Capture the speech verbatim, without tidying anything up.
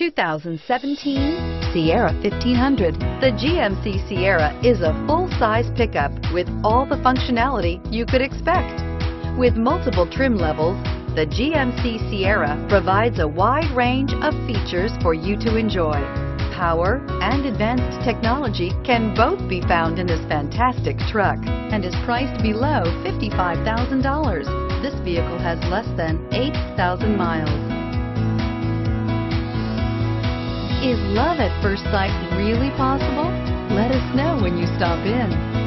two thousand seventeen Sierra fifteen hundred. The G M C Sierra is a full-size pickup with all the functionality you could expect. With multiple trim levels, the G M C Sierra provides a wide range of features for you to enjoy. Power and advanced technology can both be found in this fantastic truck and is priced below fifty-five thousand dollars. This vehicle has less than eight thousand miles. Is love at first sight really possible? Let us know when you stop in.